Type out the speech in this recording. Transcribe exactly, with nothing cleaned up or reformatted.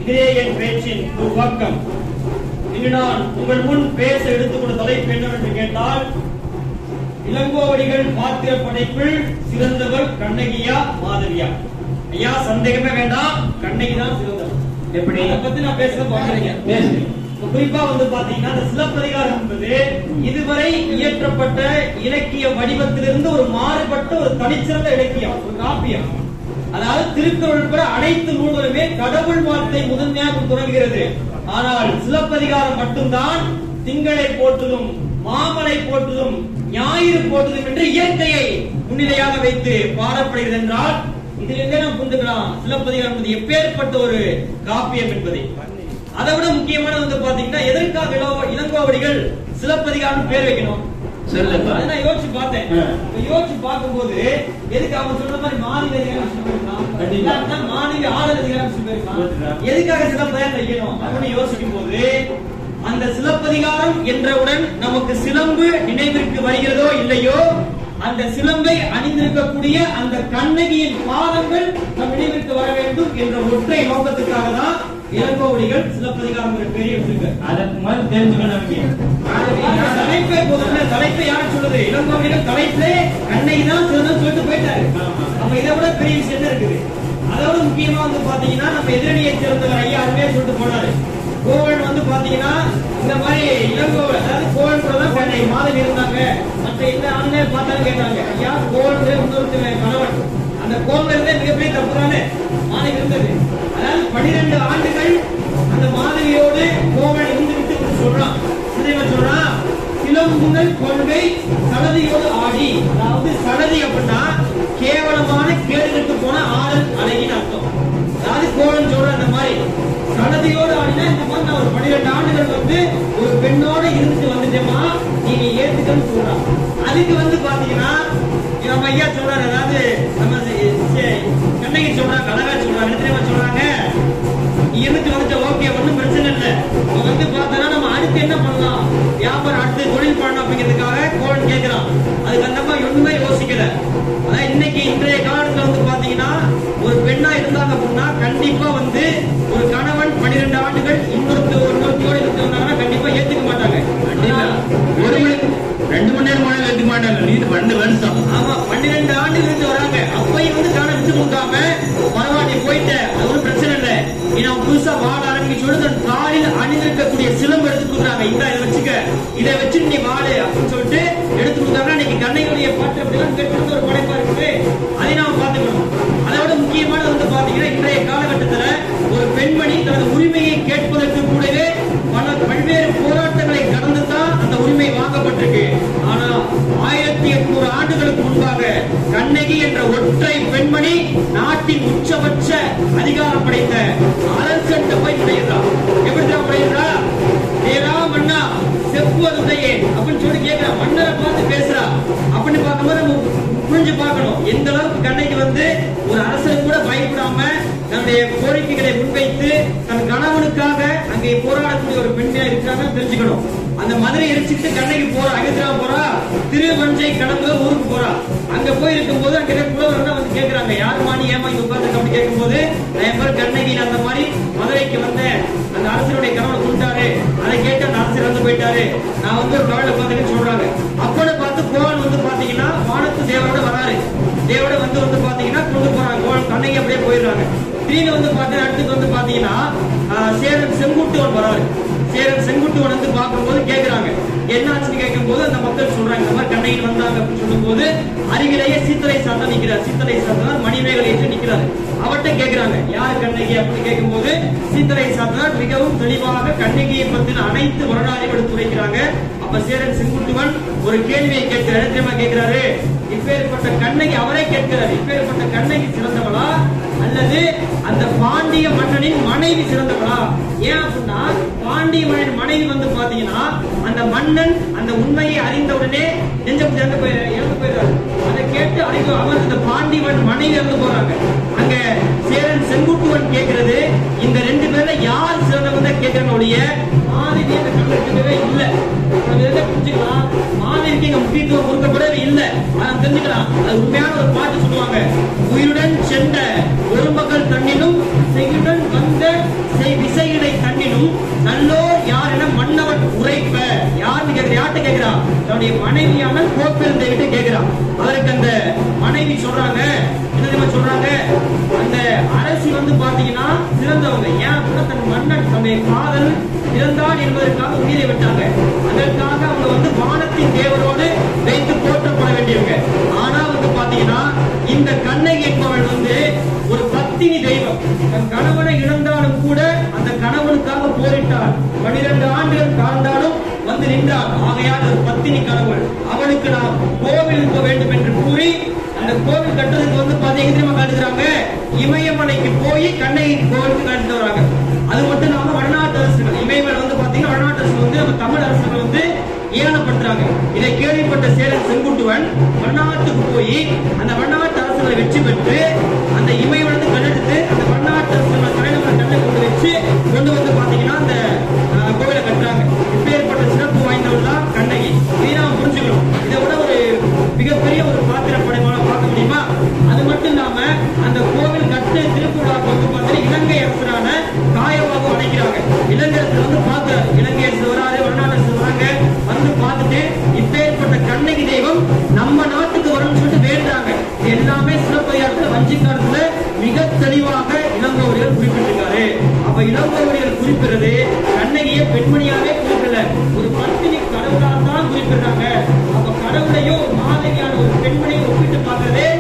இதே என் பேச்சின் ஒரு பக்கம். இங்கு நான் உங்கள் முன் பேச எடுத்துக்கொண்ட தலைப்பு என்னவென்று கேட்டால், இளங்கோவடிகள் பாத்திர படைப்பில் சிறந்தவர் கண்ணகியா மாதவியா? ஐயா, சந்தேகமே வேண்டாம், கண்ணகி தான் சிறந்தவர். எப்படி அதை பத்தி நான் பேச பாக்குறீங்க. குறிப்பா வந்து பாத்தீங்கன்னா இந்த சிலப்பதிகாரம் என்பது இதுவரை இயற்றப்பட்ட இலக்கிய வடிவத்திலிருந்து ஒரு மாறுபட்ட ஒரு தனிச்சிறந்த இலக்கியம், ஒரு காப்பியம். அதாவது திருக்குறள் உட்பட அனைத்து நூல்களுமே கடவுள் வார்த்தை முதன்மையாக தொடங்குகிறது. ஆனால் சிலப்பதிகாரம் மட்டும்தான் திங்களை போற்றுதும் மாமலை போற்றுதும் ஞாயிறு போற்றுதும் என்று இயற்கையை முன்னிலையாக வைத்து பாடப்படுகிறது என்றால் இதிலிருந்தே நாம் புரிந்துக்கலாம் சிலப்பதிகாரம் எப்பேற்பட்ட ஒரு காப்பியம் என்பதை. அதை விட முக்கியமான வந்து பாத்தீங்கன்னா எதற்காக இளங்கோவடிகள் சிலப்பதிகாரம் பேர் வைக்கணும் நான் யோசிச்சு பார்த்தேன். யோசிச்சு பார்க்கும்போது எதுக்கு அவங்க சொல்ற மாதிரி மாநில அதிகாரம் மாநில ஆளுநர் அதிகாரம் எதுக்காக சிலப்பதிகாரம் வைக்கணும் அப்படின்னு யோசிக்கும் போது அந்த சிலப்பதிகாரம் என்றவுடன் நமக்கு சிலம்பு நினைவிற்கு வருகிறதோ இல்லையோ, அந்த சிலம்பை அணிந்திருக்கக்கூடிய அந்த கண்ணகியின் பாதங்கள் நம் நினைவிற்கு வர வேண்டும் என்ற ஒற்றை நோக்கத்துக்காக தான் இளங்கோவடிகள் சிலப்பதிகாரம் பெரிய வச்சிருக்க. அதற்கு முதல் தெரிஞ்சுக்கணும். தலைப்பை போதும் தலைப்பை யார் சொல்லுது? இளங்கோவடிகள் தலைப்பிலே கண்ணகி தான் சிறந்த சொல்லிட்டு போயிட்டாரு. நம்ம இதை விட பெரிய விஷயம் என்ன இருக்குது? அதோட முக்கியமா வந்து பாத்தீங்கன்னா நம்ம எதிரணியை சேர்ந்தவர் ஐயா அருமையா சொல்லிட்டு போனாரு. கோவன் வந்து பாத்தீங்கன்னா இந்த மாதிரி இளங்கோவன் அதாவது கோவன் கூட தான் கண்ணகி மாதவி இருந்தாங்க. மற்ற எந்த ஆண்களே பார்த்தாலும் கேட்டாங்க, ஐயா கோவன் இன்னொருத்தர் கணவன், அந்த கோவன் இருந்தே மிகப்பெரிய தப்பு தானே மாதவி இருந்தது. அதாவது பனிரெண்டு ஆண்டுகள் அந்த மாதவியோடு கோவன் இருந்துவிட்டு சொல்றான். சொல்றான் சிலம்புகள் கொள்கை சடதியோடு ஆடி. அதாவது சடதி அப்படின்னா கேவலமான கேடுகளுக்கு போன ஆடல் அழகின்னு அர்த்தம். அதாவது கோவன் சொல்ற அந்த மாதிரி சடதியோடு ஆடினா இந்த மாதிரி நான் ஒரு பனிரெண்டு ஆண்டுகள் வந்து ஒரு பெண்ணோட இருந்துட்டு வந்துட்டேமா நீங்க ஏத்துக்கன்னு சொல்றான். அதுக்கு வந்து பாத்தீங்கன்னா நம்ம ஐயா சொல்றாரு, அதாவது நம்ம கண்ணகி சொல்றாங்க, அழகா சொல்றாங்க, என்ன சொல்றாங்க, இருந்துட்டு வந்துட்டு ஓகே ஒன்னும் பிரச்சனை இல்லை, வந்து பார்த்தோன்னா நம்ம அடுத்து என்ன பண்ணலாம், வியாபாரம் அடுத்து தொழில் பண்ணணும் அப்படிங்கிறதுக்காக கோவன் கேட்கிறான். அதுக்கு அந்த மாதிரி ஒண்ணுமே யோசிக்கல. அதான் இன்னைக்கு இன்றைய காலத்துல வந்து பாத்தீங்கன்னா ஒரு பெண்ணா இருந்தாங்க அப்படின்னா கண்டிப்பா வந்து ஒரு கணவன் பன்னிரெண்டு ஆண்டுகள் இன்னொருத்த இன்னொருத்தோடு இருந்தாங்கன்னா கண்டிப்பா ஏத்துக்க மாட்டாங்க. ஒரு மணி ரெண்டு மணி நேரம் ஏத்துக்க மாட்டாங்க. நீ ரெண்டு வருஷம் ஆமா பன்னிரெண்டு ஆண்டு இருந்து வராங்க. அப்பையும் வந்து காண விட்டு கொடுக்காம பரவாயில்ல போயிட்ட அது ஒரு பிரச்சனை இல்லை, நீ நான் புதுசா வாழ ஆரம்பிக்க சொல்லி தன் காலில் அணிந்திருக்கக்கூடிய சிலம்பு எடுத்து கொடுக்குறாங்க. இந்த இதை வச்சுக்க, இதை வச்சுட்டு நீ வாழு அப்படின்னு சொல்லிட்டு எடுத்து கொடுத்தாங்கன்னா இன்னைக்கு கண்ணையுடைய பாட்டு அப்படிலாம் கேட்டு ஒரு படைப்பா இருக்குது. அதை நாம பாத்துக்கணும். அதோட முக்கியமானது வந்து பாத்தீங்கன்னா இன்றைய காலகட்டத்துல ஒரு பெண்மணி தனது உரிமையை கேட்பதற்கு கூடவே பல பல்வேறு போராட்டங்களை கடந்துதான் அந்த உரிமை வாங்கப்பட்டிருக்கு. ஆனா ஆயிரத்தி எட்நூறு ஆண்டுகளுக்கு முன்பாக கண்ணகி என்ற ஒற்றை பெண்மணி நாட்டின் உச்சபட்ச அதிகாரம் படைத்த அரசன் போய் படைகிறார். எப்படிதான் படைகிறா? ஏரா மன்னா செப்புவதுடையே அப்படின்னு சொல்லி கேட்கிறா. மன்னரை பார்த்து பேசுறா. அப்படின்னு பார்க்கும்போது நம்ம புரிஞ்சு பார்க்கணும் எந்த அளவுக்கு கண்ணகி வந்து ஒரு அரசனுக்கு கூட பயப்படாம தன்னுடைய கோரிக்கைகளை முன்வைத்து தன் கணவனுக்காக அங்கே போராடக்கூடிய ஒரு பெண்ணா இருக்காங்க தெரிஞ்சுக்கணும். அந்த மதுரை எரிச்சுட்டு கண்ணகி போறா, அகத்திரா போறா, திருவஞ்சை கடம்பு ஊருக்கு போறா. அங்க போய் இருக்கும் போது அங்க புலவர்கள் வந்து கேட்கிறாங்க, யாருமா நீ ஏமா இங்க உட்கார்ந்து அப்படி கேட்கும் போது என் பேர் கண்ணகி, அந்த மாதிரி மதுரைக்கு வந்தேன், அந்த அரசனுடைய கணவனை கொடுத்தாரு, அதை கேட்டு அந்த அரசர் வந்து போயிட்டாரு, நான் வந்து ஒரு கவலை பார்த்துன்னு சொல்றாங்க. அப்போட பார்த்து கோவன் வந்து பாத்தீங்கன்னா வானத்து தேவரோட வராரு. தேவோட வந்து வந்து பாத்தீங்கன்னா கொண்டு போறாங்க. கோவன் கண்ணகி அப்படியே போயிடுறாங்க. திடீர்னு வந்து பாத்தீங்கன்னா அடுத்து வந்து பாத்தீங்கன்னா சேரன் செங்குட்டுவன் வராரு. சேரன் செங்குட்டுவன் வந்து பார்க்கும்போது கேட்கிறாங்க, என்னாச்சுன்னு கேட்கும் போது அந்த மக்கள் சொல்றாங்க இந்த மாதிரி கண்ணகி வந்தாங்க அப்படின்னு சொல்லும் போது அருகிலேயே சீத்தலை சாத்தா நிக்கிறார். சீத்தலை சாத்தனார் மணிமேகலை ஏற்று நிக்கிறாரு. அவர்கிட்ட கேட்கிறாங்க யார் கண்ணகி அப்படின்னு கேட்கும் போது சீத்தலை சாத்தனார் மிகவும் தெளிவாக கண்ணகியை பத்தின அனைத்து வரலாறுகள் எடுத்து வைக்கிறாங்க. அப்ப சேரன் செங்குட்டுவன் ஒரு கேள்வியை கேட்கிறாரு. தெரியுமா கேட்கிறாரு, இப்பேற்பட்ட கண்ணகி அவரே கேட்கிறார், இப்பேற்பட்ட கண்ணகி சிறந்தவளா அல்லது அந்த பாண்டிய மன்னனின் மனைவி சிறந்தவளா? ஏன் அப்படின்னா பாண்டிய மன்னன் மனைவி வந்து பாத்தீங்கன்னா அந்த மன்னன் அந்த உண்மையை அறிந்தவுடனே நெஞ்சம் இறந்து போய் இறந்து போயிடுறாரு. அதை கேட்டு அறிவு அவர் அந்த பாண்டிய மன்னன் மனைவி இறந்து போறாங்க. அங்க சேரன் செங்குட்டுவன் கேட்கிறது இந்த ரெண்டு பேர்ல யார் சிறந்தவங்க கேட்கிறாங்க ஒழிய மாதவி அந்த கண்ணெடுக்கவே இல்லை. புரிஞ்சுக்கலாம், மாதவிக்கு இங்க முக்கியத்துவம் கொடுக்கப்படவே இல்லை. அதான் தெரிஞ்சுக்கலாம். அது உண்மையான ஒரு பாட்டு சொல்லுவாங்க, உயிருடன் சென்ற ஒரு மகள் தன்னிலும் செய்யுடன் வந்த செய்தி யார்கிட்ட கேட்கிறான்? தன்னுடைய மனைவியான கோப்பெருந்தை கிட்ட கேட்கிறான். அதற்கு அந்த மனைவி சொல்றாங்க, என்ன தெரியுமா சொல்றாங்க? அந்த அரசி வந்து பாத்தீங்கன்னா சிறந்தவங்க. ஏன் அப்படின்னா தன் மன்னன் தன்னுடைய காதல் இறந்தான் என்பதற்காக உயிரை விட்டாங்க. அதற்காக அவங்க வந்து வானத்தின் தேவரோடு வைத்து போற்றப்பட வேண்டியவங்க. ஆனா வந்து பாத்தீங்கன்னா இந்த கண்ணகி என்பவள் வந்து ஒரு பத்தினி தெய்வம். தன் கணவனை இழந்தாலும் கூட அந்த கணவனுக்காக போரிட்டார். பனிரெண்டு ஆண்டுகள் காந்தாலும் வந்து நின்றார். ஆகையால் ஒரு பத்தினி கடவுள். அவளுக்கு நாம் கோவில் இருக்க வேண்டும் என்று கூறி அந்த கோவில் கட்டுறதுக்கு வந்து பாத்தீங்கன்னா காட்டுகிறாங்க. இமயமலைக்கு போய் கண்ணகி கோவிலுக்கு கட்டிட்டு வராங்க. அது மட்டும் இல்லாம வடநாட்டு அரசுகள், இமயமலை வந்து பாத்தீங்கன்னா வடநாட்டு அரசு வந்து நம்ம தமிழ் அரசுகள் வந்து ஏளனப்படுத்துறாங்க. இதை கேள்விப்பட்ட சேரன் செங்குட்டுவன் வடநாட்டுக்கு போய் அந்த வடநாட்டு அரசுகளை வெற்றி பெற்று அந்த இமயமலை கண்டெடுத்து அந்த வடநாட்டு அரசுகளை தலைநகர கண்ணை கொண்டு வச்சு கொண்டு வந்து பாத்தீங்கன்னா அந்த கோவிலை கட்டுறாங்க. இப்பேற்பட்ட சிறப்பு வாய்ந்தவள் தான் கண்ணகி. இதை நாம் புரிஞ்சுக்கணும். இதை விட ஒரு மிகப்பெரிய ஒரு பாத்திர படைப்பாள பார்க்க முடியுமா? அது மட்டும் இல்லாம அந்த கோவில் கட்டு திருக்குறளாக வந்து பார்த்தீங்கன்னா இலங்கை அரசரான காயவாக அழைக்கிறாங்க. இலங்கை அரசு வந்து பார்க்க இலங்கை அரசு வராது, வடநாட்டு அரசு வராங்க. வந்து பார்த்துட்டு இப்பேற்பட்ட கண்ணகி தெய்வம் நம்ம நாட்டுக்கு வரணும்னு சொல்லிட்டு வேண்டாங்க. எல்லாமே சிறப்பதிகாரத்துல வஞ்சிக்காரத்துல மிக தெளிவாக இளங்கோவடிகள் குறிப்பிட்டிருக்காரு. அப்ப இளங்கோவடிகள் குறிப்பிடுறது கண்ணகியை பெண்மணியாவே குறிப்பிடல, ஒரு பத்தினி கடவுளாக தான் குறிப்பிடுறாங்க. அப்ப கடவுளையும் மாதவியான ஒரு பெண்மணியை ஒப்பிட்டு பார்க்கறதே